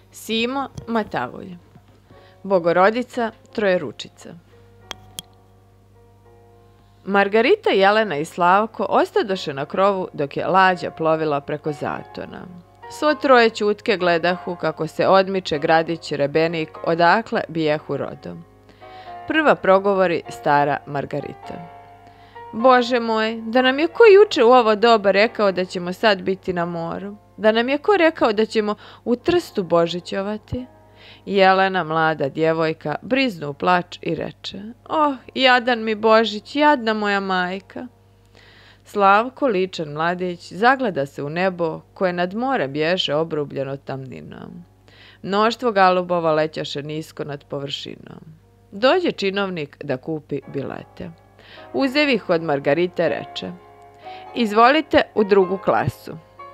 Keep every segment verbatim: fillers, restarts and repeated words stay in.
Simo Matavulj, Bogorodica Trojeručica. Margarita, Jelena i Slavko ostadoše na krovu dok je lađa plovila preko zatona. Svo troje ćutke gledahu kako se odmiče gradić Rebenik odakle bijehu rodom. Prva progovori stara Margarita. Bože moj, da nam je ko juče u ovo doba rekao da ćemo sad biti na moru? Da nam je ko rekao da ćemo u Trstu božićovati? Jelena, mlada djevojka, briznu u plač i reče: Oh, jadan mi Božić, jadna moja majka. Slavko, ličan mladić, zagleda se u nebo koje nad more bježe obrubljeno tamninom. Mnoštvo galubova lećaše nisko nad površinom. Dođe činovnik da kupi bilete. Uzev ih od Margarite, reče: Izvolite u drugu klasu.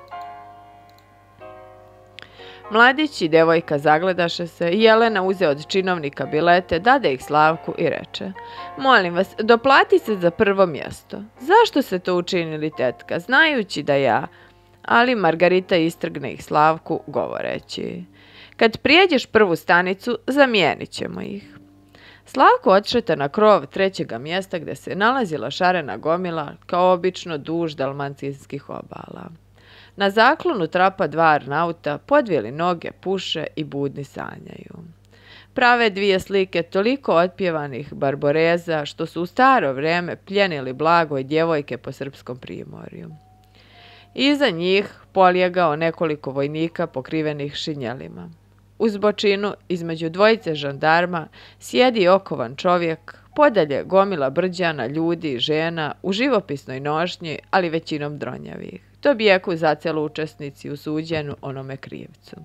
Mladić i devojka zagledaše se i Jelena uze od činovnika bilete, dade ih Slavku i reče: Molim vas, doplati se za prvo mjesto. Zašto ste to učinili, tetka, znajući da ja... Ali Margarita istrgne ih Slavku, govoreći: Kad prijeđeš prvu stanicu, zamijenit ćemo ih. Slavko odšeta na krov trećega mjesta gdje se nalazila šarena gomila, kao obično duž dalmatinskih obala. Na zaklonu trapa dva arnauta, podvijeli noge, puše i budni sanjaju. Prave dvije slike toliko otpjevanih barboreza, što su u staro vrijeme pljenili blago i djevojke po srpskom primorju. Iza njih polijegao nekoliko vojnika pokrivenih šinjelima. Uz bočinu, između dvojice žandarma, sjedi okovan čovjek, podalje gomila brđana, ljudi i žena, u živopisnoj nošnji, ali većinom dronjavih. To bijeku zacelo učesnici u suđenju onome krivcu.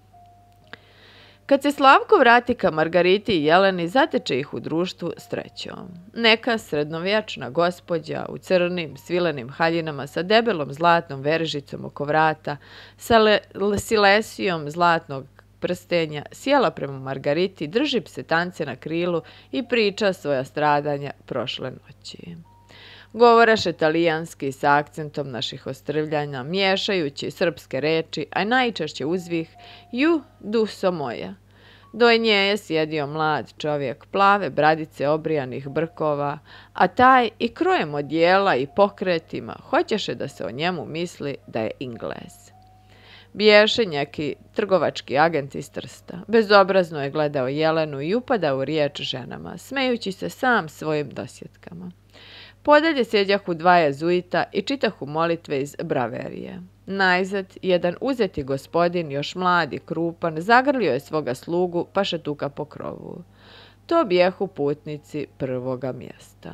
Kad se Slavko vrati ka Margariti i Jeleni, zateče ih u društvu s trećom. Neka srednovječna gospođa u crnim svilenim haljinama sa debelom zlatnom veržicom oko vrata, sa le silesijom zlatnog prstenja, sjela prema Margariti, drži psetance na krilu i priča svoja stradanja prošle noći. Govoraše talijanski sa akcentom naših ostrvljanja, miješajući srpske reči, a najčešće uzvih ju duso moja. Do nje je sjedio mlad čovjek, plave bradice obrijanih brkova, a taj i krojem odjela i pokretima hoćeše da se o njemu misli da je Inglez. Biješe neki trgovački agent iz Trsta. Bezobrazno je gledao Jelenu i upadao u riječ ženama, smejući se sam svojim dosjetkama. Podalje sjeđahu dva jezuita i čitahu molitve iz Braverije. Najzad, jedan uzeti gospodin, još mladi, krupan, zagrlio je svoga slugu pa šetuka po krovu. To bijehu putnici prvoga mjesta.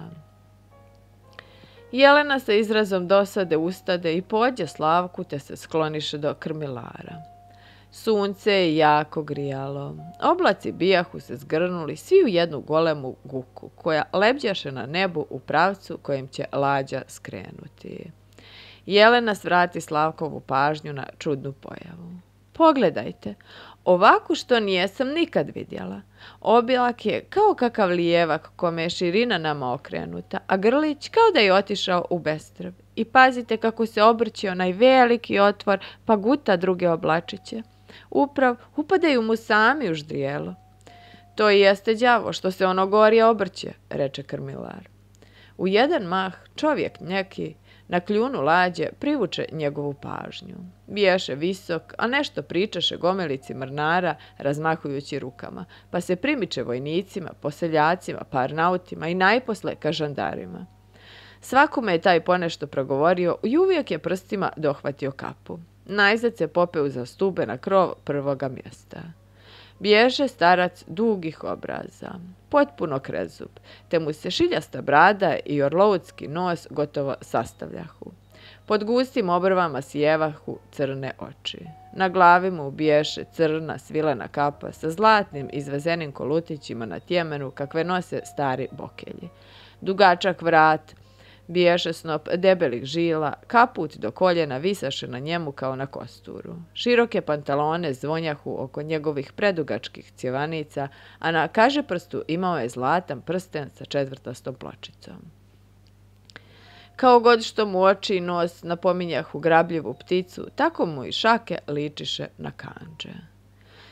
Jelena sa izrazom dosade ustade i pođe Slavku te se skloniše do krmilara. Sunce je jako grijalo. Oblaci bijahu se zgrnuli svi u jednu golemu guku, koja lebđaše na nebu u pravcu kojim će lađa skrenuti. Jelena svrati Slavkovu pažnju na čudnu pojavu. Pogledajte, ovako što nijesam nikad vidjela. Obilak je kao kakav lijevak kome je širina nama okrenuta, a grlić kao da je otišao u bestrb. I pazite kako se obrće onaj veliki otvor pa guta druge oblačiće. Uprav, upadaju mu sami u ždrijelo. To i jeste đavo što se ono gorje obrće, reče krmilar. U jedan mah čovjek neki na kljunu lađe privuče njegovu pažnju. Biješe visok, a nešto pričaše gomelici mrnara razmahujući rukama, pa se primiče vojnicima, poseljacima, parnautima i najposle ka žandarima. Svakome je taj ponešto progovorio i uvijek je prstima dohvatio kapu. Najzad se popeo za stube na krov prvoga mjesta. Biježe starac dugih obraza, potpuno krezub, te mu se šiljasta brada i orloutski nos gotovo sastavljahu. Pod gustim obrvama sjevahu crne oči. Na glavi mu biješe crna svilena kapa sa zlatnim izvezenim kolutićima na tjemenu kakve nose stari bokelji. Dugačak vrat, biješe snop debelih žila, kaput do koljena visaše na njemu kao na kosturu. Široke pantalone zvonjahu oko njegovih predugačkih cjevanica, a na kažeprstu imao je zlatan prsten sa četvrtastom pločicom. Kao god što mu oči i nos napominjahu grabljivu pticu, tako mu i šake ličiše na kandže.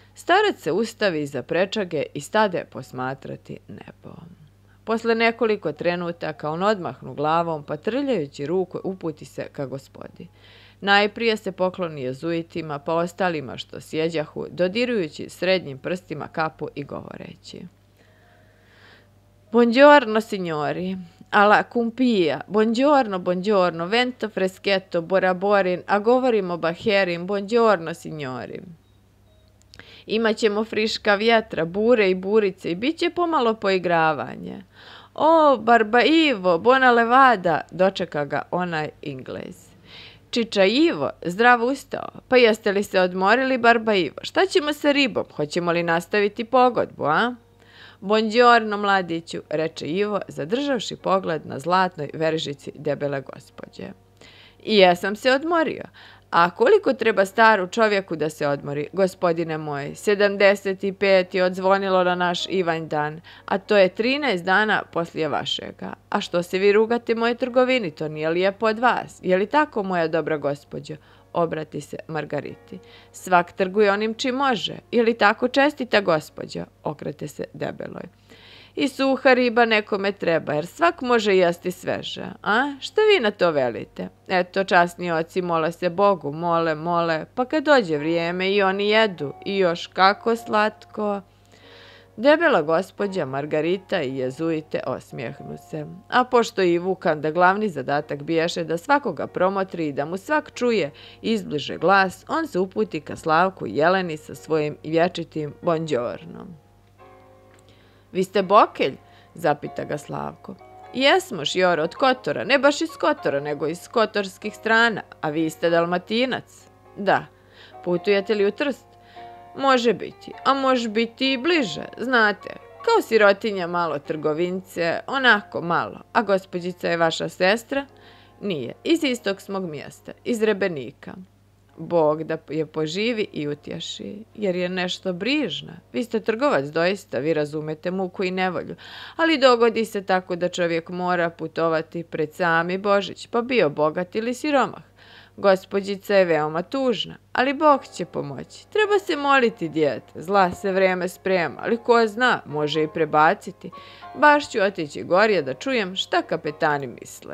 Starac se ustavi iza prečage i stade posmatrati nebo. Posle nekoliko trenutaka on odmahnu glavom, pa trljajući ruku uputi se ka gospodi. Najprije se pokloni jezuitima, pa ostalima što sjeđahu, dodirujući srednjim prstima kapu i govoreći: Buongiorno, signori, alla cumpia, buongiorno, buongiorno, vento freschetto, boraborin, a govorimo baherim, buongiorno, signori. Imaćemo friška vjetra, bure i burice i bit će pomalo poigravanje. O, Barba Ivo, bona levada, dočeka ga onaj Inglez. Čiča Ivo, zdravo ustao. Pa jeste li se odmorili, Barba Ivo? Šta ćemo sa ribom? Hoćemo li nastaviti pogodbu, a? Buongiorno, mladiću, reče Ivo, zadržavši pogled na zlatnoj veržici debele gospođe. I jesam se odmorio. A koliko treba staru čovjeku da se odmori, gospodine moj? sedamdeset pet je odzvonilo na naš Ivanjdan, a to je trinaest dana poslije vašega. A što se vi rugate moje trgovini, to nije lijepo od vas. Je li tako, moja dobra gospođo? Obrati se Margariti. Svak trguje onim čim može. Je li tako, čestita gospođo? Okrete se debeloj. I suha riba nekome treba, jer svak može jesti sveže. A? Šta vi na to velite? Eto, časni oci mole se Bogu, mole, mole, pa kad dođe vrijeme i oni jedu. I još kako slatko. Debela gospođa Margarita i jezuite osmijehnu se. A pošto i Vukan da glavni zadatak biješe da svakoga promotri i da mu svak čuje izbliže glas, on se uputi ka Slavku i Jeleni sa svojim vječitim bonđornom. Vi ste Bokelj? Zapita ga Slavko. Jesmo, Šjoro, od Kotora, ne baš iz Kotora, nego iz kotorskih strana, a vi ste Dalmatinac. Da. Putujete li u Trst? Može biti, a može biti i bliže, znate, kao sirotinja malo trgovince, onako malo, a gospođica je vaša sestra? Nije, iz istog smog mjesta, iz Rebenika. Bog da je poživi i utješi, jer je nešto brižna. Vi ste trgovac doista, vi razumete muku i nevolju, ali dogodi se tako da čovjek mora putovati pred sami Božić, pa bio bogat ili siromah. Gospođica je veoma tužna, ali Bog će pomoći. Treba se moliti, dijete, zla se vrijeme sprema, ali ko zna, može i prebaciti. Baš ću otići gorje da čujem šta kapetani misle.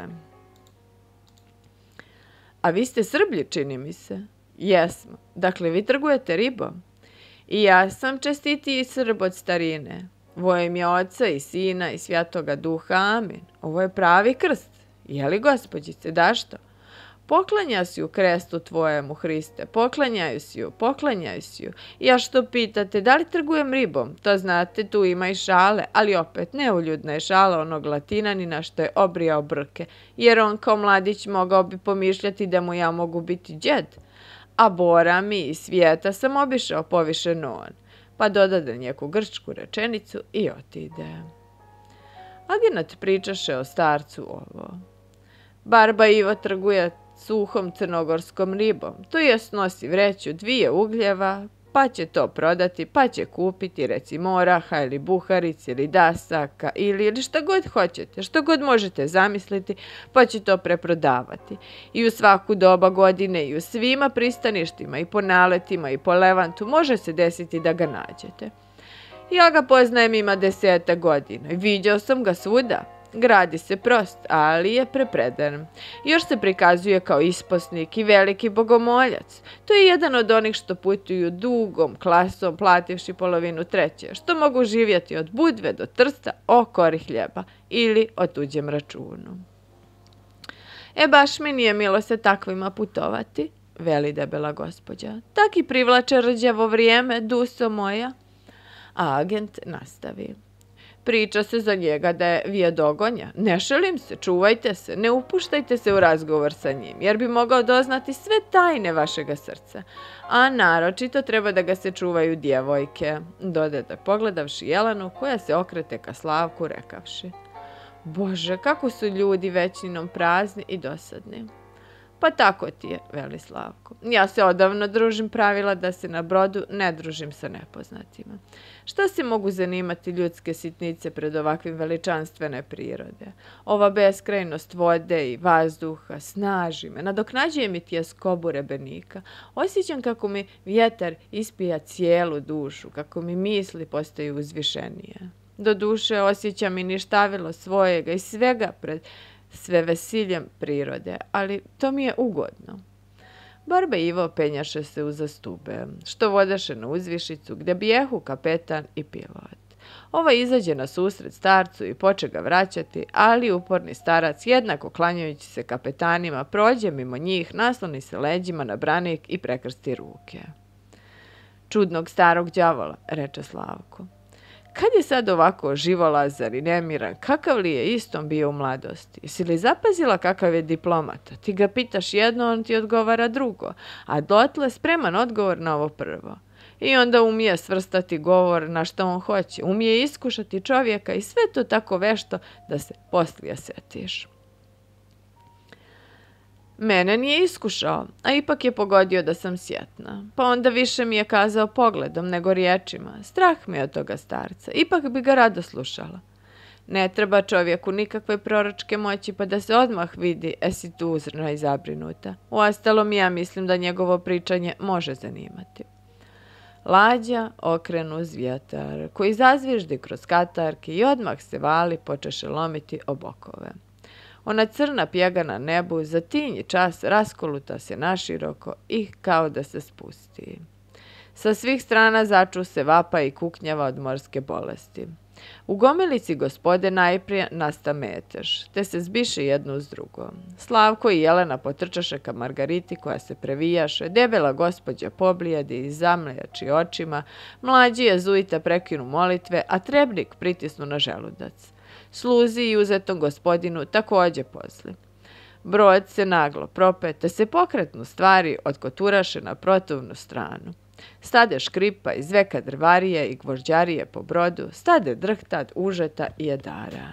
A vi ste Srblji, čini mi se. Jesmo. Dakle, vi trgujete ribom. I ja sam čestitiji Srb od starine. Vojem je oca i sina i svjatoga duha, amin. Ovo je pravi krst. Je li, gospođice, da što? Poklanja si u krestu tvojemu, Hriste, poklanjaju si ju, poklanjaju si ju. Ja što pitate, da li trgujem ribom? To znate, tu ima i šale, ali opet neuljudna je šala onog Latinanina što je obrijao brke, jer on kao mladić mogao bi pomišljati da mu ja mogu biti djed. A Bora mi iz svijeta sam obišao povišen on, pa dodade neku grčku rečenicu i otide. Agenat pričaše o starcu ovo. Barba Ivo trguje suhom crnogorskom ribom, to jest nosi vreću dvije ugljeva, pa će to prodati, pa će kupiti recimo oraha ili buharic ili dasaka ili, ili šta god hoćete, što god možete zamisliti, pa će to preprodavati. I u svaku doba godine i u svima pristaništima i po naletima i po Levantu može se desiti da ga nađete. Ja ga poznajem ima deseta godina i viđao sam ga svuda. Gradi se prost, ali je prepredan. Još se prikazuje kao isposnik i veliki bogomoljac. To je jedan od onih što putuju dugom klasom, plativši polovinu treće, što mogu živjeti od Budve do Trsta o kori hljeba ili o tuđem računu. E, baš mi nije milo se takvima putovati, veli debela gospođa. Tak i privlače rđavo vrijeme, duso moja. A agent nastavi. Priča se za njega da je vijedogonja. Ne šalim se, čuvajte se, ne upuštajte se u razgovor sa njim, jer bi mogao doznati sve tajne vašega srca. A naročito treba da ga se čuvaju djevojke, dodade pogledavši Jelenu, koja se okrete ka Slavku rekavši. Bože, kako su ljudi većinom prazni i dosadni. Pa tako ti je, veli Slavko. Ja se odavno družim pravila da se na brodu ne družim sa nepoznatima. Šta se mogu zanimati ljudske sitnice pred ovakvim veličanstvene prirode? Ova beskrajnost vode i vazduha snaži me, nadoknađuje mi tjeskobu rebenika. Osjećam kako mi vjetar ispija cijelu dušu, kako mi misli postaju uzvišenije. Do duše osjećam i ništavilo svojega i svega pred sve vesiljem prirode, ali to mi je ugodno. Barba i Ivo penjaše se uza stube, što vodaše na uzvišicu, gdje bijehu kapetan i pilot. Ovaj izađe na susret starcu i poče ga vraćati, ali uporni starac, jednako klanjajući se kapetanima, prođe mimo njih, nasloni se leđima na branik i prekrsti ruke. Čudnog starog đavola, reče Slavko. Kad je sad ovako živolazar i nemiran, kakav li je istom bio u mladosti? Jesi li zapazila kakav je diplomata? Ti ga pitaš jedno, on ti odgovara drugo, a dotle spreman odgovor na ovo prvo. I onda umije svrstati govor na što on hoće, umije iskušati čovjeka i sve to tako vešto da se poslije setiš. Mene nije iskušao, a ipak je pogodio da sam sjetna. Pa onda više mi je kazao pogledom nego riječima. Strah mi je od toga starca, ipak bi ga rado slušala. Ne treba čovjeku nikakve proročke moći pa da se odmah vidi esi tuzrna i zabrinuta. Uostalom ja mislim da njegovo pričanje može zanimati. Lađa okrenu uz vjetar, koji zazviždi kroz katarke i odmah se vali počeše lomiti o bokove. Ona crna pjega na nebu za tinji čas raskoluta se naširoko i kao da se spusti. Sa svih strana začu se vapa i kuknjava od morske bolesti. U gomilici gospode najprije nasta metež, te se zbiše jedno uz drugo. Slavko i Jelena potrčaše ka Margariti koja se previjaše, debela gospođa poblijedi i zamljači očima, mlađi jezuita prekinu molitve, a trebnik pritisnu na želudac. Sluzi i uzetom gospodinu također posli. Brod se naglo prope, te se pokretnu stvari odkoturaše na protivnu stranu. Stade škripa iz veka drvarije i gvožđarije po brodu, stade drhtad, užeta i jedara.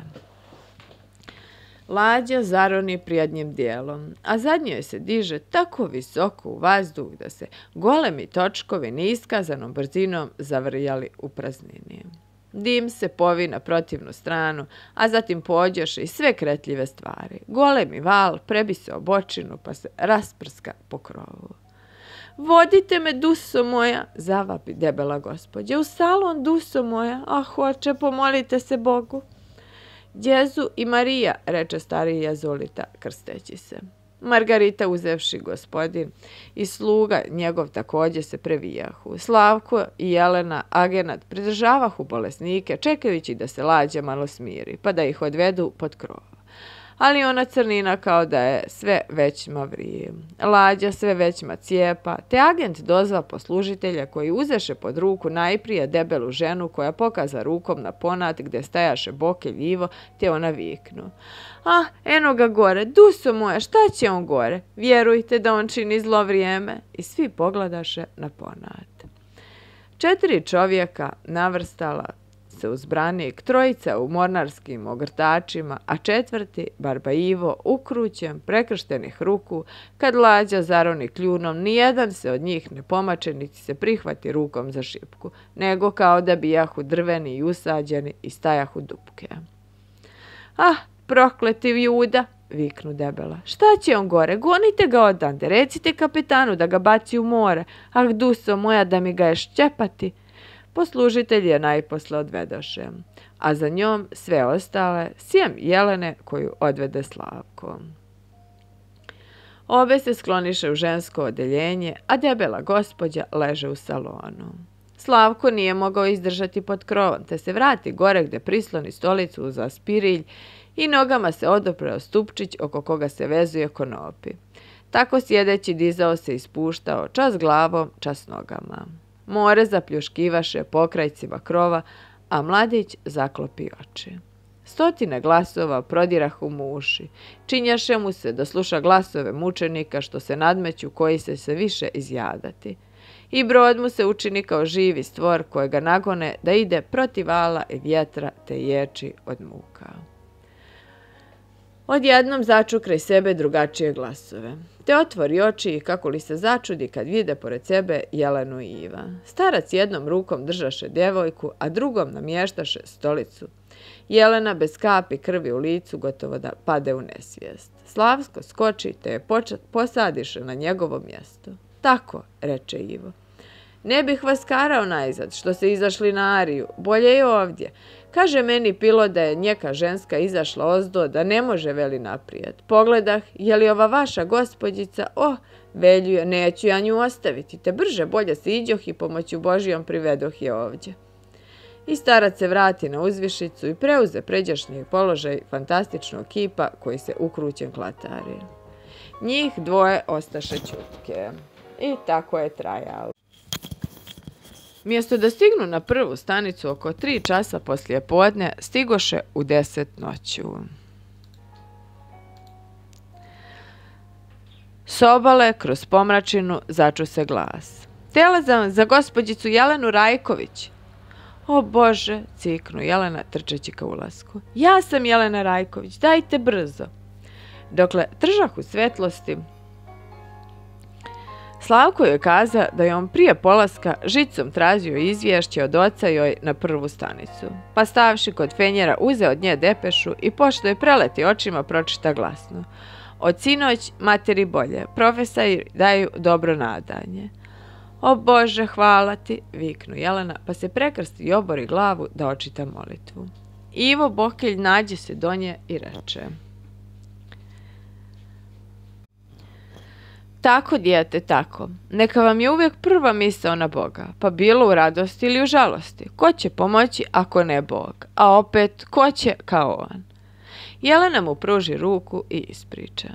Lađa zaroni prijednjim dijelom, a zadnjoj se diže tako visoko u vazduh da se golemi točkovi neiskazanom brzinom zavrjali u praznini. Dim se povi na protivnu stranu, a zatim pođoše i sve kretljive stvari. Golemi val prebi se obočinu pa se rasprska po krovu. Vodite me, duso moja, zavapi debela gospođa, u salon, duso moja, a hoće, pomolite se Bogu. Djezu i Marija, reče stariji jezulita, krsteći se. Margarita uzevši gospodin i sluga njegov također se previjahu. Slavko i Jelena, agenat, pridržavahu bolesnike, čekajući da se Lađa malo smiri, pa da ih odvedu pod krov. Ali ona crnina kao da je sve većma vrije. Lađa sve većma cijepa, te agent dozva poslužitelja koji uzeše pod ruku najprije debelu ženu koja pokaza rukom na ponat gdje stajaše Bokelj Ivo, te ona viknu. Ah, eno ga gore, duso moja, šta će on gore? Vjerujte da on čini zlo vrijeme. I svi pogledaše na ponat. Četiri čovjeka navrstala se uz branik, trojica u mornarskim ogrtačima, a četvrti, Barba Ivo, ukrućen, prekrštenih ruku, kad Lađa zaroni kljunom, nijedan se od njih ne pomače niti se prihvati rukom za šipku, nego kao da bijahu drveni i usađeni i stajahu dupke. Ah, prokleti Juda, viknu debela. Šta će on gore? Gonite ga odande, recite kapetanu da ga baci u more. Ah, duso moja, da mi ga je šćepati. Poslužitelj je najposle odvedoše, a za njom sve ostale, sjem Jelene koju odvede Slavko. Obe se skloniše u žensko odeljenje, a debela gospođa leže u salonu. Slavko nije mogao izdržati pod krovom, te se vrati gore gde prisloni stolicu uz aspirilj i nogama se odopreo stupčić oko koga se vezuje konopi. Tako sjedeći dizao se i spuštao, čas glavom, čas nogama. More zapljuškivaše pokrajcima krova, a mladić zaklopi oči. Stotine glasova prodirahu mu uši. Činjaše mu se da sluša glasove mučenika što se nadmeću koji se sve više izjadati. I brod mu se učini kao živi stvor kojega nagone da ide protiv vala i vjetra te ječi od muka. Odjednom začu kraj sebe drugačije glasove. Te otvori oči i kako li se začudi kad vide pored sebe Jelenu i Iva. Starac jednom rukom držaše djevojku, a drugom namještaše stolicu. Jelena bez kapi krvi u licu gotovo da pade u nesvijest. Slavko skoči te je posadiše na njegovo mjesto. Tako, reče Ivo. Ne bih vas karao najzad što se izašli na Ariju, bolje je ovdje. Kaže meni Pilo da je njeka ženska izašla ozdo, da ne može veli naprijed. Pogledah, je li ova vaša gospođica? O, veljuje, neću ja nju ostaviti, te brže bolje se iđoh i pomoću Božijom privedoh je ovdje. I starac se vrati na uzvišicu i preuze pređašnji položaj fantastičnog kipa koji se ukrućen klatari. Njih dvoje ostaše ćutke. I tako je trajalo. Mjesto da stignu na prvu stanicu oko tri časa poslije podne, stigoše u deset noću. S obale, kroz pomračinu, začu se glas. Tela za, za gospođicu Jelenu Rajković. O Bože, ciknu Jelena trčeći ka ulasku. Ja sam Jelena Rajković, dajte brzo. Dokle tržah u svetlosti, Slavko joj kaza da je on prije polaska žicom tražio izvješće od oca joj na prvu stanicu. Pa stavši kod fenjera uze od nje depešu i pošto je preleti očima pročita glasno. Od sinoć materi bolje, profesori daju dobro nadanje. O Bože, hvala ti, viknu Jelena, pa se prekrsti i obori glavu da očita molitvu. Ivo Bokelj nađe se do nje i reče. Tako, dijete, tako. Neka vam je uvijek prva misao na Boga, pa bilo u radosti ili u žalosti. Ko će pomoći ako ne Bog, a opet ko će kao on? Jelena mu pruži ruku i ispriča.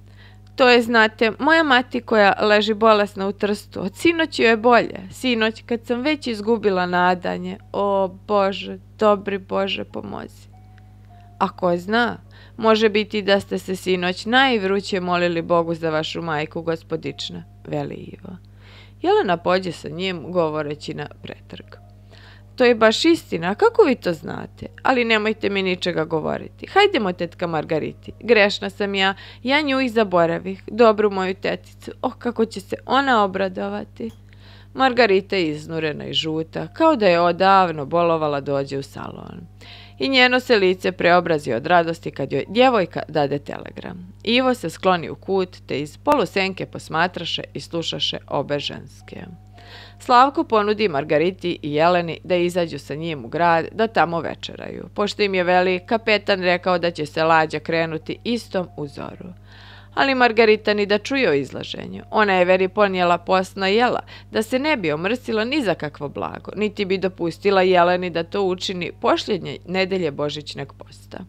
To je, znate, moja mati koja leži bolesna u Trstu. Od sinoć joj je bolje. Sinoć, kad sam već izgubila nadanje. O Bože, dobri Bože, pomozi. A ko zna, može biti da ste se sinoć najvruće molili Bogu za vašu majku, gospodična, veli Ivo. Jelena pođe sa njim, govoreći na pretrg. To je baš istina, kako vi to znate? Ali nemojte mi ničega govoriti. Hajdemo, tetka Margariti. Grešna sam ja, ja nju i zaboravih, dobru moju teticu. Oh, kako će se ona obradovati. Margarita je iznurena i žuta, kao da je odavno bolovala dođe u salon. I njeno se lice preobrazi od radosti kad joj djevojka dade telegram. Ivo se skloni u kut, te iz polusenke posmatraše i slušaše obe ženske. Slavko ponudi Margariti i Jeleni da izađu sa njim u grad, da tamo večeraju, pošto im je veli kapetan rekao da će se lađa krenuti istom u zoru. Ali Margarita ni da čuje o izlaženju. Ona je veri ponijela posna jela, da se ne bi omrsila ni za kakvo blago, niti bi dopustila Jeleni da to učini posljednje nedelje Božićnog posta.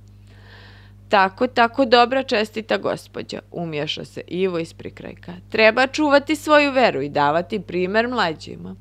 Tako, tako dobra čestita gospođa, umješa se Ivo iz prikrajka. Treba čuvati svoju veru i davati primjer mlađima.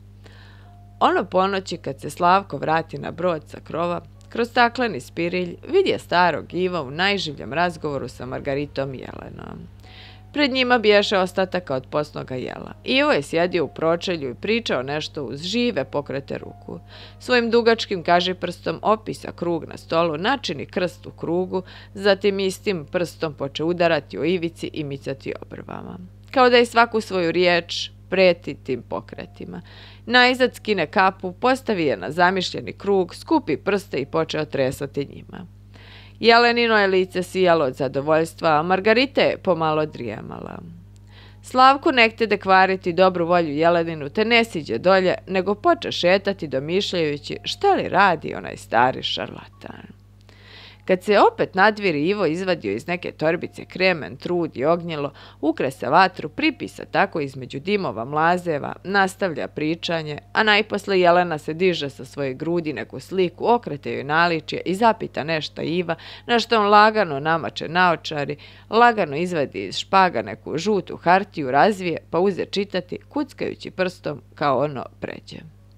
Ono ponoći kad se Slavko vrati na brod sa krova, kroz stakleni spirilj vidje starog Iva u najživljem razgovoru sa Margaritom i Jelenom. Pred njima biješe ostataka od posnoga jela. Ivo je sjedio u pročelju i pričao nešto uz žive pokrete ruku. Svojim dugačkim kažiprstom opisa krug na stolu, načini krst u krugu, zatim istim prstom poče udarati o ivici i micati obrvama. Kao da je svaku svoju riječ preti tim pokretima. Najzad skine kapu, postavi je na zamišljeni krug, skupi prste i počeo tresati njima. Jelenino je lice sijalo od zadovoljstva, a Margarita je pomalo drijemala. Slavko nehtede kvariti dobru volju Jeleninu, te ne siđe dolje, nego poče šetati domišljajući šta li radi onaj stari šarlatan. Kad se opet nadviri, Ivo izvadio iz neke torbice kremen, trud i ognjelo, ukresa vatru, pripisa tako između dimova mlazeva, nastavlja pričanje, a najposle Jelena se diže sa svoje grudi neku sliku, okrete joj naličje i zapita nešto Iva, na što on lagano namače naočari, lagano izvadi iz špaga neku žutu hartiju, razvije, pa uze čitati, kuckajući prstom kao ono pređe.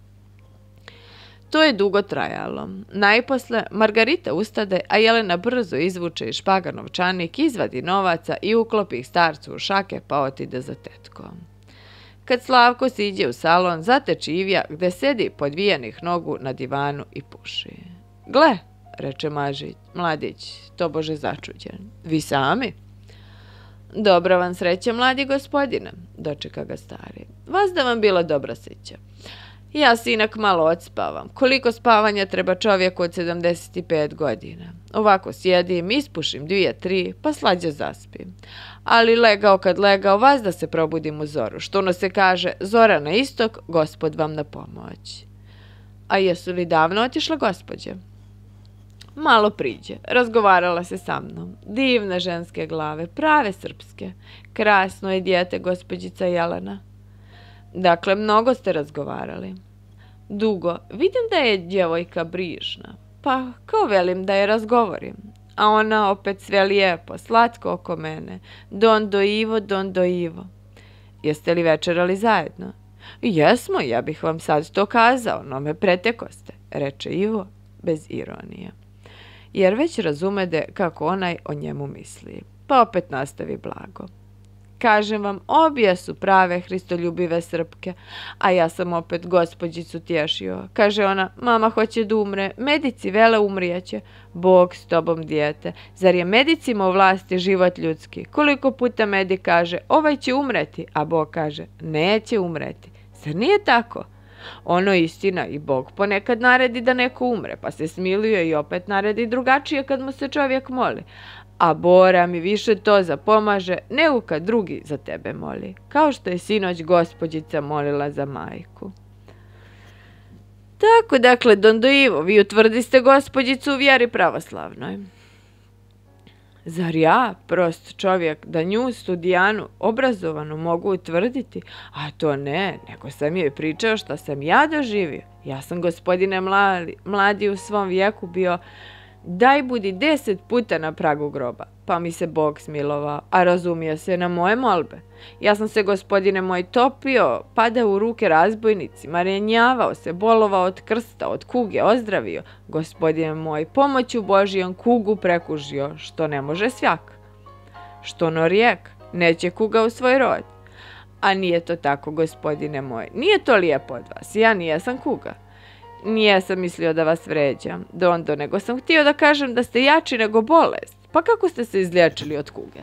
To je dugo trajalo. Najposle Margarita ustade, a Jelena brzo izvuče iz špaga novčanik, izvadi novaca i uklopi ih starcu u šake, pa otide za tetkom. Kad Slavko siđe u salon, zateči Ivija gde sedi podvijenih nogu na divanu i puši. Gle, reče mlađić, mladić, tobože začuđen. Vi sami? Dobra vam sreća, mladi gospodine, dočeka ga stari. Vas da vam bila dobra sreća. Ja sinak malo odspavam. Koliko spavanja treba čovjeku od sedamdeset pet godina? Ovako sjedim, ispušim dvije, tri, pa slađe zaspim. Ali legao kad legao, vas da se probudim u zoru. Što ono se kaže, zora na istok, gospod vam na pomoć. A jesu li davno otišla gospođe? Malo priđe, razgovarala se sa mnom. Divne ženske glave, prave srpske. Krasno je dijete, gospođica Jelena. Dakle, mnogo ste razgovarali. Dugo. Vidim da je djevojka brižna. Pa, kao velim da je razgovorim. A ona opet sve lijepo, slatko oko mene. Don do Ivo, don do Ivo. Jeste li večerali zajedno? Jesmo, ja bih vam sad to kazao, no me pretekoste, reče Ivo bez ironije. Jer već razumede kako onaj o njemu misli. Pa opet nastavi blago. Kažem vam, obje su prave hristoljubive Srpke, a ja sam opet gospođicu tješio. Kaže ona, mama hoće da umre, medici vele umrijeće. Bog s tobom, dijete. Zar je medicima u vlasti život ljudski? Koliko puta medi kaže, ovaj će umreti, a Bog kaže, neće umreti. Zar nije tako? Ono istina i Bog ponekad naredi da neko umre, pa se smiluje i opet naredi drugačije kad mu se čovjek moli. A Bora mi više to zapomaže nego kad drugi za tebe moli, kao što je sinoć gospođica molila za majku. Tako, dakle, don do Ivo, vi utvrdiste gospođicu u vjeri pravoslavnoj. Zar ja, prost čovjek, da nju, studijanu, obrazovanu, mogu utvrditi? A to ne, nego sam joj pričao šta sam ja doživio. Ja sam, gospodine mladi, mladi u svom vijeku bio, daj budi deset puta na pragu groba, pa mi se Bog smilovao, a razumije se na moje molbe. Ja sam se, gospodine moj, topio, padao u ruke razbojnicima, renjavao se, bolovao od krsta, od kuge, ozdravio. Gospodine moj, pomoću Božijom kugu prekužio, što ne može svjak. Što no rijek, neće kuga u svoj rod. A nije to tako, gospodine moj, nije to lijepo od vas, ja nijesam kuga. Nijesam mislio da vas vređam, Dondo, nego sam htio da kažem da ste jači nego bolest. Pa kako ste se izliječili od kuge?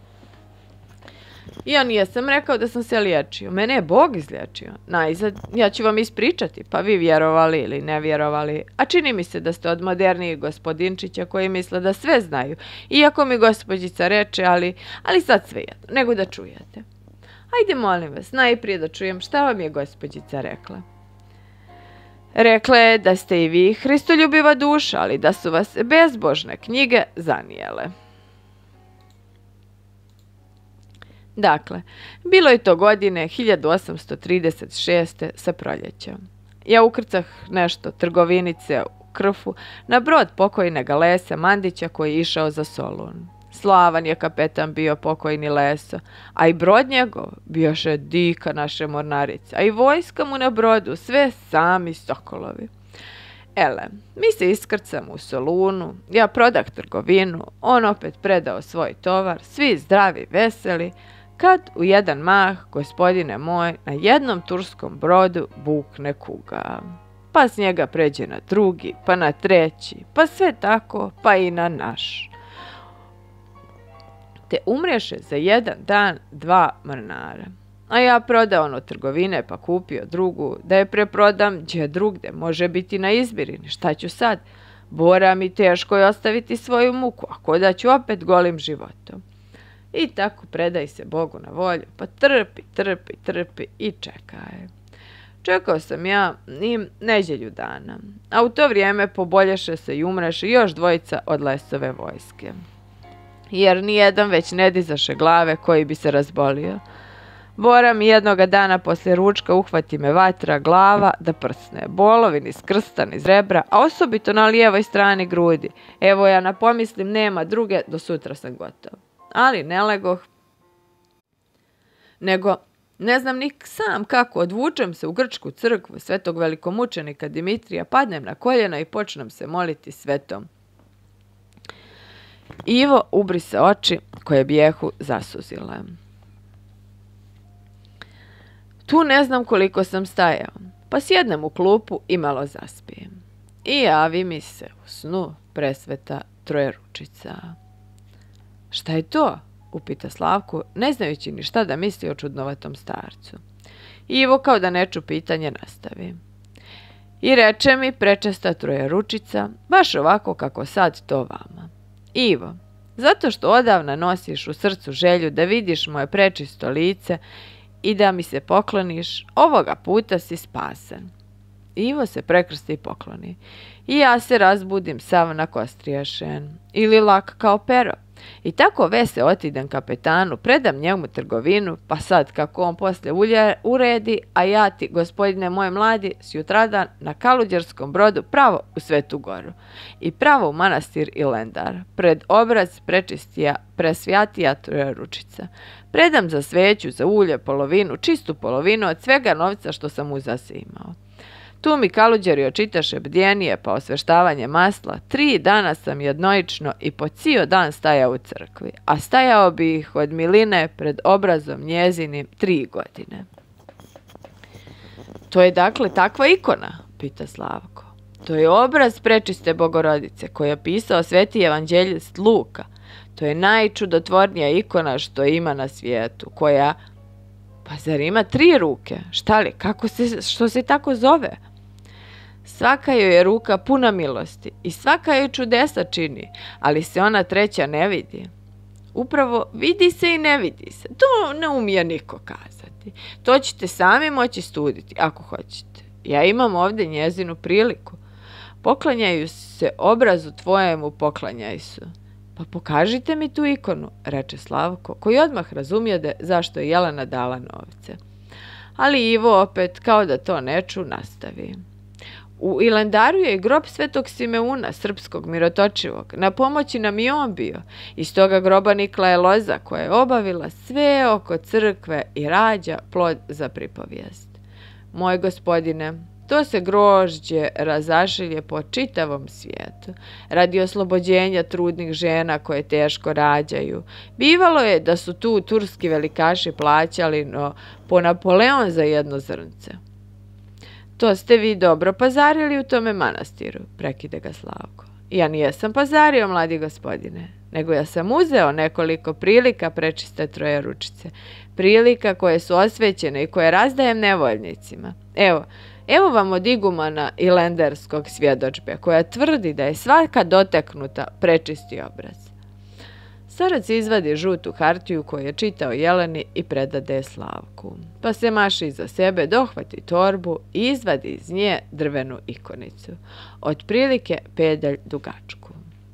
Ja nijesam rekao da sam se liječio, mene je Bog izliječio. Najzad, ja ću vam ispričati, pa vi vjerovali ili ne vjerovali. A čini mi se da ste od modernijih gospodinčića koji misle da sve znaju. Iako mi gospođica reče, ali, ali sad sve jedno, nego da čujete. Ajde, molim vas, najprije da čujem šta vam je gospođica rekla. Rekla je da ste i vi hristoljubiva duša, ali da su vas bezbožne knjige zanijele. Dakle, bilo je to godine hiljadu osamsto trideset šeste. sa proljeća. Ja ukrcah nešto trgovinice u Krfu na brod pokojnega Lesa Mandića koji je išao za Solun. Slavan je kapetan bio pokojni Leso, a i brod njegov bioše dika naše mornarice, a i vojska mu na brodu, sve sami sokolovi. Ele, mi se iskrcamo u Solunu, ja prodah trgovinu, on opet predao svoj tovar, svi zdravi, veseli, kad u jedan mah, gospodine moj, na jednom turskom brodu bukne kuga. Pa s njega pređe na drugi, pa na treći, pa sve tako, pa i na naš. Te umreše za jedan dan dva mornara. A ja prodao ono trgovine pa kupio drugu, da je preprodam gdje drugde, može biti na izbirini, šta ću sad? Bora mi teško je ostaviti svoju muku, ako da ću opet golim životom. I tako predaj se Bogu na volju, pa trpi, trpi, trpi i čekaj. Čekao sam ja i neđelju dana, a u to vrijeme pobolješe se i umreše još dvojica od Lesove vojske. Jer nijedan već ne dizaše glave koji bi se razbolio. Bora mi jednoga dana poslije ručka uhvati me vatra glava da prsne, bolovi niz krsta, niz rebra, a osobito na lijevoj strani grudi. Evo ja napomislim, nema druge, do sutra sam gotov. Ali ne legoh, nego ne znam ni sam kako, odvučem se u grčku crkvu svetog velikomučenika Dimitrija, padnem na koljena i počnem se moliti svetom. Ivo ubrise oči koje bijehu zasuzile. Tu ne znam koliko sam stajao, pa sjednem u klupu i malo zaspijem. I javi mi se u snu presveta Trojeručica. Šta je to? Upita Slavko, ne znajući ni šta da misli o čudnovatom starcu. Ivo kao da ne ču pitanje nastavi. I reče mi prečesta Trojeručica, baš ovako kako sad to vama. Ivo, zato što odavna nosiš u srcu želju da vidiš moje prečisto lice i da mi se pokloniš, ovoga puta si spasen. Ivo se prekrsti i pokloni. I ja se razbudim sav nakostrijašen ili lak kao pero. I tako vese otidem kapetanu, predam njemu trgovinu, pa sad kako on posle ulje uredi, a ja ti, gospodine moj mladi, sjutradan na Kaluđerskom brodu pravo u Svetu Goru i pravo u manastir Ilendar, pred obraz prečistija, presvjatija Trojeručica. Predam za sveću, za ulje, polovinu, čistu polovinu od svega novca što sam uzase imao. Tu mi Kaluđeri očitaše bdjenije pa osveštavanje masla. Tri dana sam jednoično i po cijel dan stajao u crkvi, a stajao bi ih od miline pred obrazom njezinim tri godine. To je dakle takva ikona, pita Slavko. To je obraz prečiste Bogorodice koji je pisao sveti evanđeljist Luka. To je najčudotvornija ikona što ima na svijetu, koja, pa zar ima tri ruke? Šta li, kako se, što se tako zove? Svaka joj je ruka puna milosti i svaka joj čudesa čini, ali se ona treća ne vidi. Upravo vidi se i ne vidi se. To ne umije niko kazati. To ćete sami moći studiti, ako hoćete. Ja imam ovdje njezinu priliku. Poklanjaju se obrazu tvojemu, poklanjaj su. Pa pokažite mi tu ikonu, reče Slavko, koji odmah razumijede zašto je Jelena dala novce. Ali Ivo opet, kao da to ne ču, nastavi. U Ilendaru je i grob svetog Simeuna, srpskog mirotočivog. Na pomoći nam i on bio. Iz toga groba nikla je loza koja je obavila sve oko crkve i rađa plod za pripovijest. Moj gospodine, to se grožđe razašilje po čitavom svijetu, radi oslobođenja trudnih žena koje teško rađaju. Bivalo je da su tu turski velikaši plaćali no, po Napoleon za jedno zrnce. To ste vi dobro pazarili u tome manastiru, prekide ga Slavko. Ja nijesam pazario, mladi gospodine, nego ja sam uzeo nekoliko prilika prečiste Trojeručice, prilika koje su osvećene i koje razdajem nevoljnicima. Evo, Evo vam od igumana ilenderskog svjedočbe, koja tvrdi da je svaka doteknuta prečisti obraz. Starac izvadi žutu hartiju koju je čitao Jeleni i predade Slavku, pa se maši iza sebe, dohvati torbu i izvadi iz nje drvenu ikonicu, otprilike pedalj dugačku.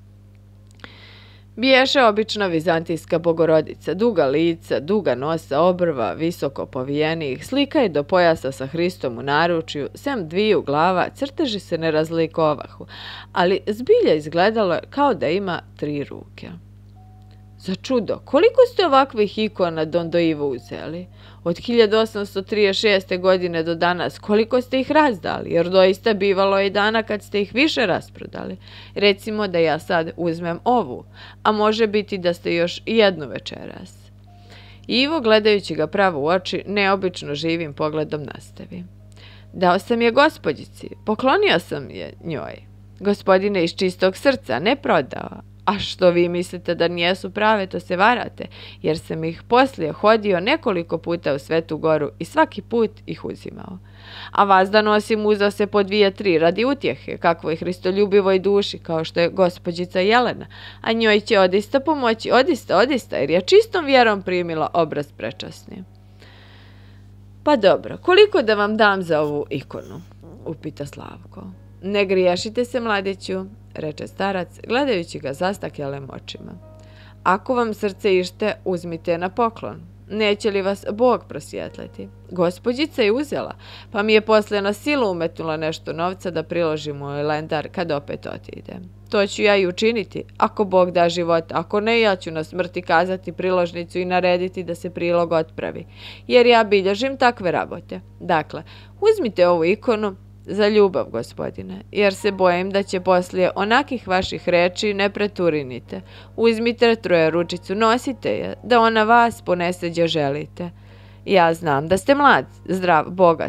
Biješe obična vizantijska bogorodica, duga lica, duga nosa, obrva, visoko povijenih, slika je do pojasa sa Hristom u naručju, sem dviju glava, crteži se ne razlikovahu, ali zbilja izgledalo kao da ima tri ruke. Za čudo, koliko ste ovakvih ikona Don do Ivo uzeli? Od hiljadu osamsto trideset šeste. godine do danas, koliko ste ih razdali? Jer doista bivalo je i dana kad ste ih više rasprodali. Recimo da ja sad uzmem ovu, a može biti da ste još jednu večeras. Ivo, gledajući ga pravo u oči, neobično živim pogledom nastavi. Dao sam je gospođici, poklonio sam je njoj. Gospodine, iz čistog srca, ne prodao. A što vi mislite da nijesu prave, to se varate, jer sam ih poslije hodio nekoliko puta u Svetu Goru i svaki put ih uzimao. A vas da nosim uzao se po dvije, tri radi utjehe, kakvoj hristoljubivoj duši, kao što je gospođica Jelena, a njoj će odista pomoći, odista, odista, jer je čistom vjerom primila obraz prečasni. Pa dobro, koliko da vam dam za ovu ikonu? Upita Slavko. Ne griješite se, mladiću, reče starac, gledajući ga zastakjelim očima. Ako vam srce ište, uzmite na poklon. Neće li vas Bog prosvjetliti? Gospođica je uzela, pa mi je poslije na silu umetnula nešto novca da priložim u Ilendar kad opet otide. To ću ja i učiniti, ako Bog da života, ako ne, ja ću na smrti kazati priložnicu i narediti da se prilog otpravi, jer ja bilježim takve rabote. Dakle, uzmite ovu ikonu za ljubav, gospodine, jer se bojim da će poslije onakih vaših reči ne preturinite. Uzmite Trojeručicu, nosite je, da ona vas ponese gdje želite. Ja znam da ste mlad, zdrav, bogat,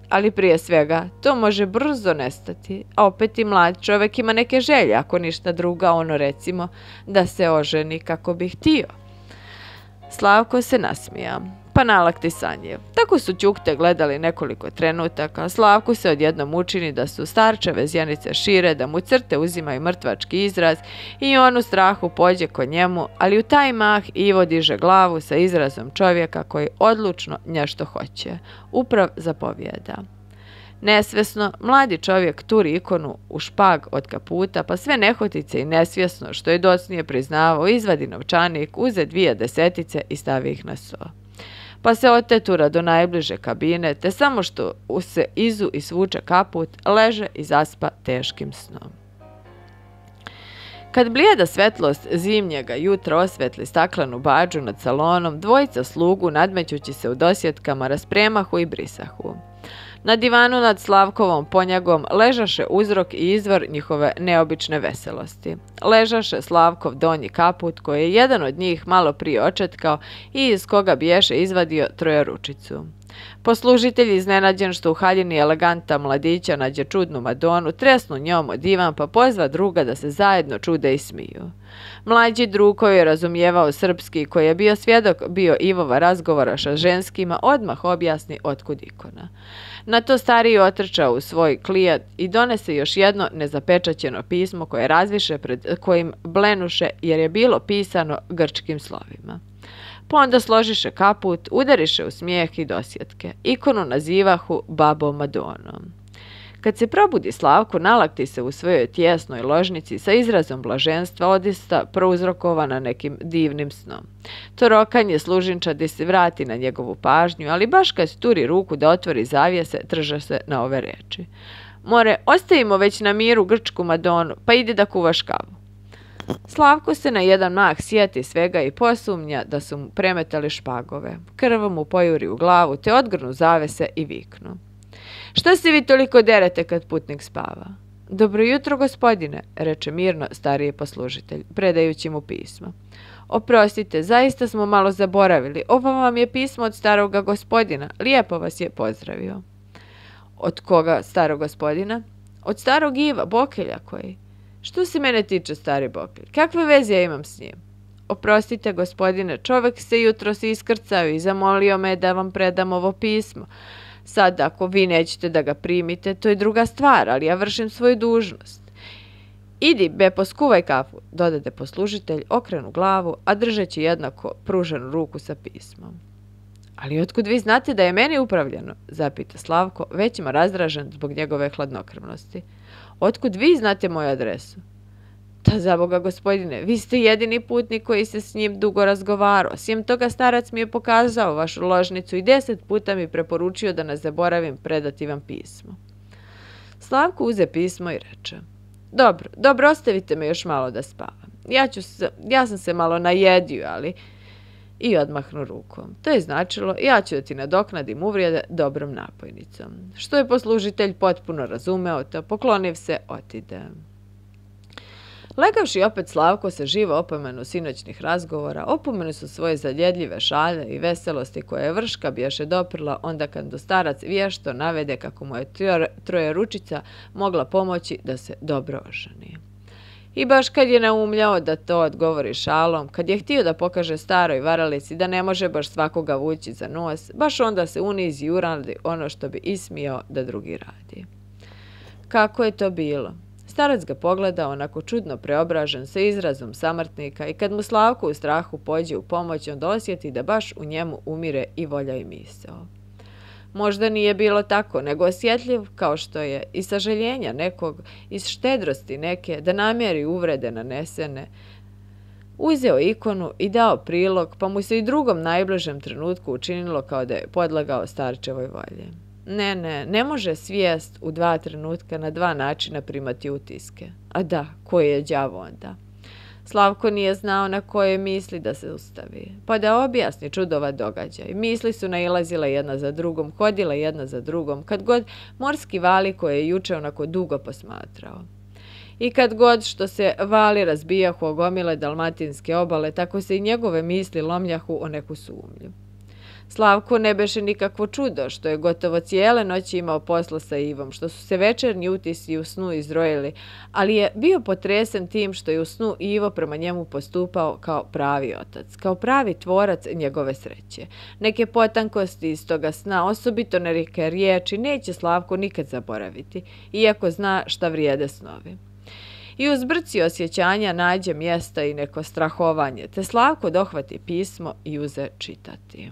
ali prije svega to može brzo nestati, a opet i mlad čovjek ima neke želje, ako ništa druga, ono recimo da se oženi kako bi htio. Slavko se nasmija. Pa nalakti Sanjev. Tako su Ćukte gledali nekoliko trenutaka, Slavku se odjednom učini da su starčeve zjenice šire, da mu crte uzimaju mrtvački izraz i on u strahu pođe kod njemu, ali u taj mah Ivo diže glavu sa izrazom čovjeka koji odlučno nešto hoće. Uprav zapovijeda. Nesvjesno, mladi čovjek turi ikonu u špag od kaputa, pa sve nehotice i nesvjesno, što je docnije priznavao, izvadi novčanik, uze dvije desetice i stavi ih na sto. Pa se otetura do najbliže kabine, te samo što se izu i svuče kaput, leže i zaspa teškim snom. Kad blijeda svetlost zimnjega jutra osvetli staklenu bađu nad salonom, dvojica slugu, nadmećući se u dosjetkama, raspremahu i brisahu. Na divanu nad Slavkovom ponjagom ležaše uzrok i izvor njihove neobične veselosti. Ležaše Slavkov donji kaput, koji je jedan od njih malo prije očetkao i iz koga biješe izvadio trojeručicu. Poslužitelj, iznenađen što u haljini eleganta mladića nađe čudnu Madonu, tresnu njom od divan pa pozva druga da se zajedno čude i smiju. Mlađi drug koji je razumijevao srpski, koji je bio svjedok bio Ivova razgovora sa ženskima, odmah objasni otkud ikona. Na to stariji otrčao u svoj klijat i donese još jedno nezapečaćeno pismo koje razviše pred kojim blenuše jer je bilo pisano grčkim slovima. Pa onda složiše kaput, udariše u smijeh i dosjetke. Ikonu nazivahu babom Madonom. Kad se probudi Slavko, nalakti se u svojoj tjesnoj ložnici sa izrazom blaženstva odista prouzrokovana nekim divnim snom. To rokanje služinčadi se vrati na njegovu pažnju, ali baš kad turi ruku da otvori zavjese, trža se na ove reči. More, ostavimo već na miru grčku Madonu, pa ide da kuvaš kavu. Slavko se na jedan mah sjeti svega i posumnja da su mu premetali špagove. Krv mu pojuri u glavu, te odgrnu zavese i viknu. Šta se vi toliko derete kad putnik spava? Dobro jutro, gospodine, reče mirno stariji poslužitelj, predajući mu pismo. Oprostite, zaista smo malo zaboravili. Ovo vam je pismo od staroga gospodina. Lijepo vas je pozdravio. Od koga starog gospodina? Od starog Iva, Bokelja koji. Što se mene tiče, stari Bokelj? Kakve veze ja imam s njim? Oprostite, gospodine, čovjek se jutros iskrcao i zamolio me da vam predam ovo pismo. Sad, ako vi nećete da ga primite, to je druga stvar, ali ja vršim svoju dužnost. Idi, be, poskuvaj kafu, dodade poslužitelj, okrenu glavu, a držeći jednako pruženu ruku sa pismom. Ali otkud vi znate da je meni upravljeno? Zapita Slavko, većima razdražen zbog njegove hladnokrvnosti. Otkud vi znate moju adresu? Ta za Boga, gospodine, vi ste jedini putnik koji se s njim dugo razgovarao. Sjem toga starac mi je pokazao vašu ložnicu i deset puta mi preporučio da ne zaboravim predati vam pismo. Slavko uze pismo i reče. Dobro, dobro, ostavite me još malo da spavam. Ja, ću se, ja sam se malo najedio, ali... I odmahnu rukom. To je značilo, ja ću da ti nadoknadim uvrijede dobrom napojnicom. Što je poslužitelj potpuno razumeo, to pokloniv se otide. Legavši opet Slavko se živo opomenu sinoćnih razgovora, opomenu su svoje zadjedljive šalje i veselosti koje je vrška bijaše doprla onda kad do starac vješto navede kako mu je troje ručica mogla pomoći da se dobro oženi. I baš kad je naumljao da to odgovori šalom, kad je htio da pokaže staroj varalici da ne može baš svakoga vući za nos, baš onda se unizi i uradi ono što bi ismijao da drugi radi. Kako je to bilo? Starac ga pogleda onako čudno preobražen sa izrazom samrtnika i kad mu Slavko u strahu pođe u pomoć, onda osjeti da baš u njemu umire i volja i misao. Možda nije bilo tako, nego osjetljiv kao što je i sažaljenja nekog, iz štedrosti neke, da namjeri uvrede nanesene. Uzeo ikonu i dao prilog, pa mu se i drugom najbližem trenutku učinilo kao da je podlegao starčevoj volji. Ne, ne, ne može svijest u dva trenutka na dva načina primati utiske. A da, koji je đavo onda? Slavko nije znao na koje misli da se ustavi, pa da objasni čudova događaj. Misli su nailazile jedna za drugom, hodile jedna za drugom, kad god morski vali koje je juče onako dugo posmatrao. I kad god što se vali razbijahu o gomile dalmatinske obale, tako se i njegove misli lomljahu o neku sumnju. Slavko ne beše nikakvo čudo što je gotovo cijele noći imao posla sa Ivom, što su se večernji utisci u snu izrojili, ali je bio potresen tim što je u snu Ivo prema njemu postupao kao pravi otac, kao pravi tvorac njegove sreće. Neke potankosti iz toga sna, osobito neke riječi, neće Slavko nikad zaboraviti, iako zna šta vrijede snovi. I uz brci osjećanja nađe mjesta i neko strahovanje, te Slavko dohvati pismo i uze čitati.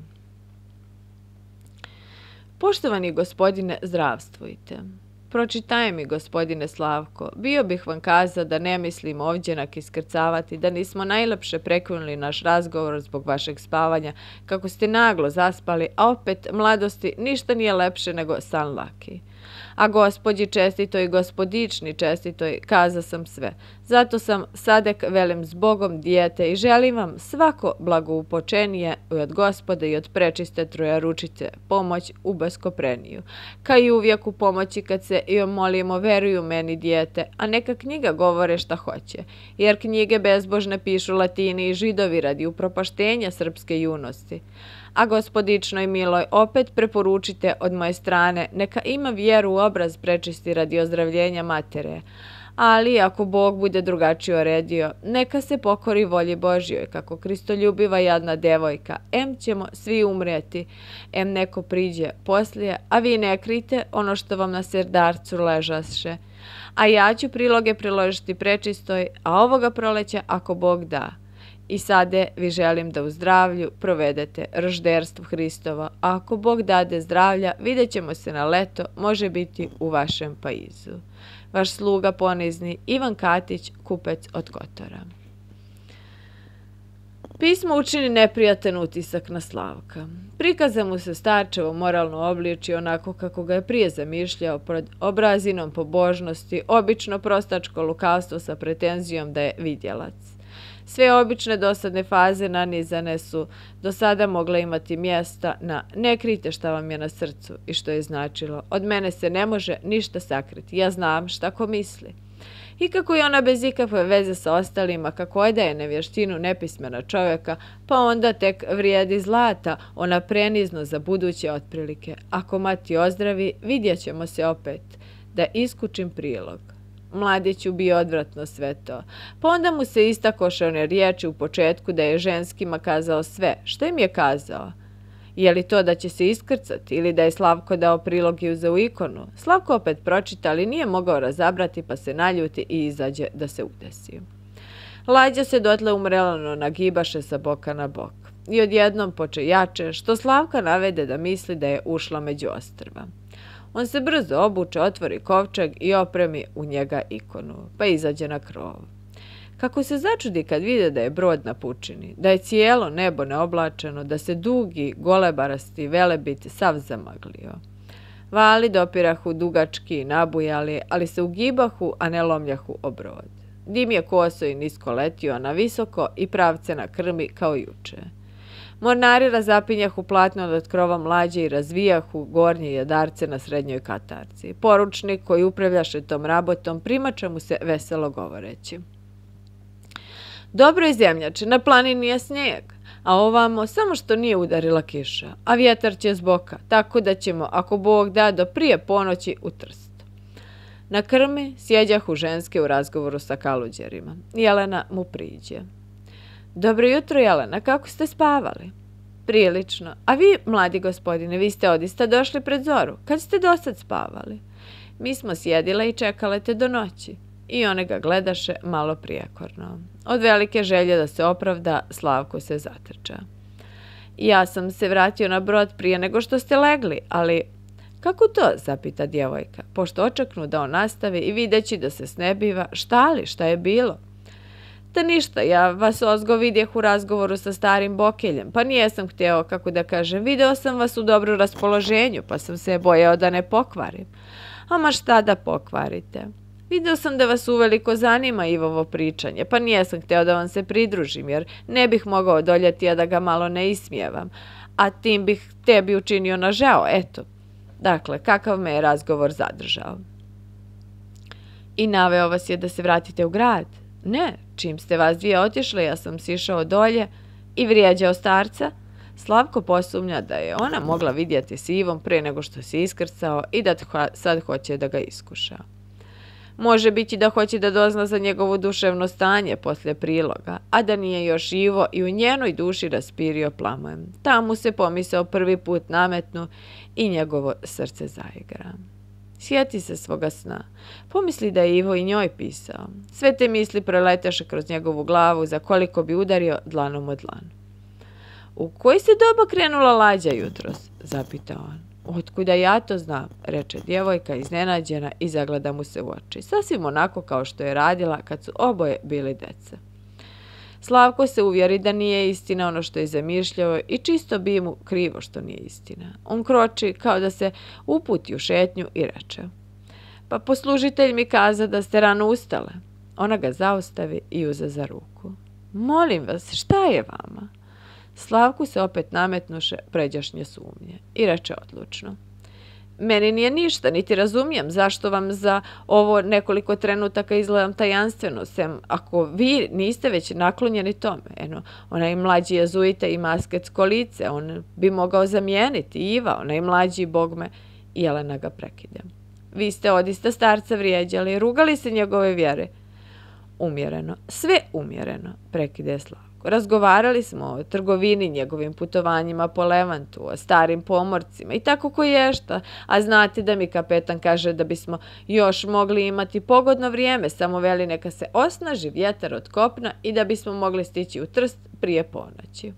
Poštovani gospodine, zdravstvujte. Pročitaje mi, gospodine Slavko, bio bih vam kazao da ne mislim ovdjenak iskrcavati, da nismo najlepše prekinuli naš razgovor zbog vašeg spavanja, kako ste naglo zaspali, a opet mladosti ništa nije lepše nego san laki. A gospođi čestitoj i gospodični čestitoj kaza sam sve. Zato sam sadek velim zbogom dijete i želim vam svako blagoupočenije i od gospode i od prečiste trojaručice pomoć u beskopreniju. Ka i uvijek u pomoći kad se i molimo veruju meni dijete, a neka knjiga govore šta hoće, jer knjige bezbožne pišu Latini i Židovi radi upropaštenja srpske junosti. A gospodičnoj miloj opet preporučite od moje strane, neka ima vjeru u obraz prečisti radi ozdravljenja matere, ali ako Bog bude drugačije uredio, neka se pokori volji Božjoj, kako kristoljubiva jadna devojka, em ćemo svi umreti, em neko priđe poslije, a vi ne krite ono što vam na srdarcu ležaše. A ja ću priloge priložiti prečistoj, a ovoga proleća ako Bog da. I sade vi želim da u zdravlju provedete rožderstvo Hristova, a ako Bog dade zdravlja, vidjet ćemo se na leto, može biti u vašem paizu. Vaš sluga ponizni Ivan Katić, kupec od Kotora. Pismo učini neprijatan utisak na Slavka. Prikaza mu se starčevo moralno obliči onako kako ga je prije zamišljao, pod obrazinom pobožnosti, obično prostačko lukavstvo sa pretenzijom da je vidjelac. Sve obične dosadne faze nanizane su do sada mogle imati mjesta na ne krite šta vam je na srcu i što je značilo. Od mene se ne može ništa sakriti, ja znam šta ko misli. I kako je ona bez ikakve veze sa ostalima, kako odaje nevještinu nepismena čovjeka, pa onda tek vrijedi zlata, ona prenizno za buduće otprilike. Ako mati ozdravi, vidjet ćemo se opet, da iskučim prilog. Mladiću bio odvratno sve to. Pa onda mu se istakoše one riječi u početku da je ženskima kazao sve. Što im je kazao? Je li to da će se iskrcati ili da je Slavko dao prilog i uzeo ikonu? Slavko opet pročita, ali nije mogao razabrati pa se naljuti i izađe da se udesi. Lađa se dotle umrelano nagibaše sa boka na bok. I odjednom poče jače, što Slavka navede da misli da je ušla među ostrva. On se brzo obuče, otvori kovčeg i opremi u njega ikonu, pa izađe na krov. Kako se začudi kad vide da je brod na pučini, da je cijelo nebo neoblačeno, da se dugi, golebarasti velebit sav zamaglio. Vali dopirahu dugački i nabujali, ali se ugibahu, a ne lomljahu o brod. Dim je koso i nisko letio, a na visoko i pravce na krmi kao juče. Mornari razapinjahu platno od krova mlađe i razvijahu gornje jadarce na srednjoj katarci. Poručnik koji upravljaše tom rabotom primača mu se veselo govoreći. Dobro je zemljače, na planini je snijeg, a ovamo samo što nije udarila kiša, a vjetar će zboka, tako da ćemo, ako Bog da, do prije ponoći u Trst. Na krmi sjeđahu ženske u razgovoru sa kaluđerima. Jelena mu priđe. Dobro jutro, Jelena, kako ste spavali? Prilično. A vi, mladi gospodine, vi ste odista došli pred zoru. Kad ste dosad spavali? Mi smo sjedile i čekale te do noći. I one ga gledaše malo prijekorno. Od velike želje da se opravda, Slavko se zatrča. Ja sam se vratio na brod prije nego što ste legli, ali... Kako to, zapita djevojka, pošto očeknu da on nastavi i videći da se snebiva, šta li, šta je bilo? Da ništa, ja vas ozgo vidjeh u razgovoru sa starim Bokeljem, pa nijesam htjeo, kako da kažem, video sam vas u dobro raspoloženju, pa sam se bojao da ne pokvarim. Ama šta da pokvarite? Video sam da vas uveliko zanima Ivovo pričanje, pa nijesam htjeo da vam se pridružim, jer ne bih mogao doljeti, a da ga malo ne ismijevam, a tim bih tebi učinio na žao, eto. Dakle, kakav me je razgovor zadržao? I naveo vas je da se vratite u grad? Ne, čim ste vas dvije otišle, ja sam sišao dolje i vrijeđao starca. Slavko posumnja da je ona mogla vidjeti s Ivom pre nego što se iskrcao i da sad hoće da ga iskuša. Može biti da hoće da dozna za njegovo duševno stanje poslije priloga, a da nije još Ivo i u njenoj duši raspirio plamen. Tamo se pomisao prvi put nametnu i njegovo srce zaigra. Sjeti se svoga sna. Pomisli da je Ivo i njoj pisao. Sve te misli preleteše kroz njegovu glavu za koliko bi udario dlanom od dlanu. U koji se doba krenula lađa jutros? Zapita on. Otkuda ja to znam, reče djevojka iznenađena i zagleda mu se u oči. Sasvim onako kao što je radila kad su oboje bili deca. Slavko se uvjeri da nije istina ono što je zamišljao i čisto bi mu krivo što nije istina. On kroči kao da se uputi u šetnju i reče. Pa poslužitelj mi kaza da ste rano ustale. Ona ga zaustavi i uze za ruku. Molim vas, šta je vama? Slavku se opet nametnuše pređašnje sumnje i reče odlučno. Meni nije ništa, niti razumijem zašto vam za ovo nekoliko trenutaka izgledam tajanstveno, sem ako vi niste već naklonjeni tome. Eno, onaj mlađi jezuita ima asketsko lice, on bi mogao zamijeniti Iva, onaj mlađi bogme. Jelena ga prekide. Vi ste odista starca vrijeđali, rugali se njegove vjere. Umjereno, sve umjereno, prekide Slavko. Razgovarali smo o trgovini, njegovim putovanjima po Levantu, o starim pomorcima i tako koješta, a znate da mi kapetan kaže da bismo još mogli imati pogodno vrijeme, samo veli neka se osnaži vjetar od kopna i da bismo mogli stići u Trst prije ponoći.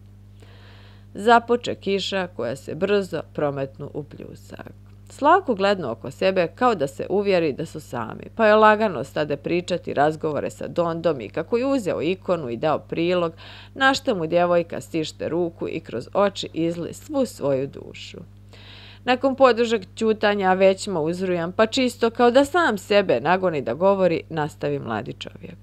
Započe kiša koja se brzo prometnu u pljusak. Slavko gledno oko sebe kao da se uvjeri da su sami, pa je lagano stade pričati razgovore sa Dondom i kako je uzeo ikonu i dao prilog, na što mu djevojka stište ruku i kroz oči izli svu svoju dušu. Nakon podužeg ćutanja većma uzrujan, pa čisto kao da sam sebe nagoni da govori, nastavi mladi čovjek.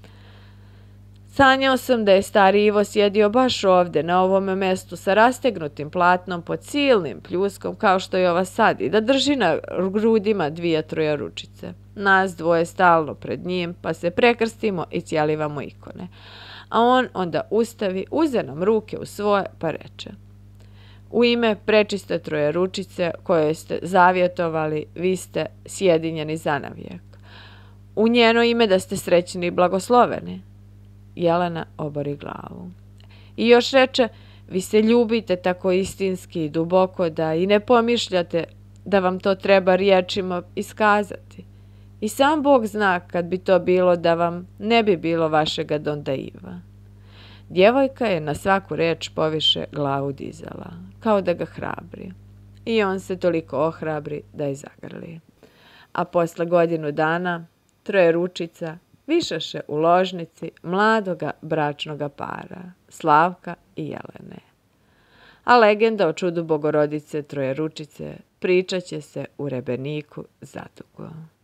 Sanjao sam da je stari Ivo sjedio baš ovdje, na ovom mjestu, sa rastegnutim platnom pod silnim pljuskom, kao što je ova sad, i da drži na grudima dvije troje ručice. Nas dvoje stalno pred njim, pa se prekrstimo i cijelivamo ikone. A on onda ustavi, uze nam ruke u svoje, pa reče. U ime prečiste troje ručice koje ste zavjetovali, vi ste sjedinjeni zanavijek. U njeno ime da ste srećni i blagosloveni. Jelena obori glavu. I još reče, vi se ljubite tako istinski i duboko da i ne pomišljate da vam to treba riječima iskazati. I sam Bog zna kad bi to bilo da vam ne bi bilo vašega Donda Iva. Djevojka je na svaku reč poviše glavu dizala, kao da ga hrabri. I on se toliko ohrabri da je zagrli. A posle godinu dana, troje ručica višeše u ložnici mladoga bračnoga para, Slavka i Jelene. A legenda o čudu Bogorodice Trojeručice pričat će se u Rebeniku zadugo.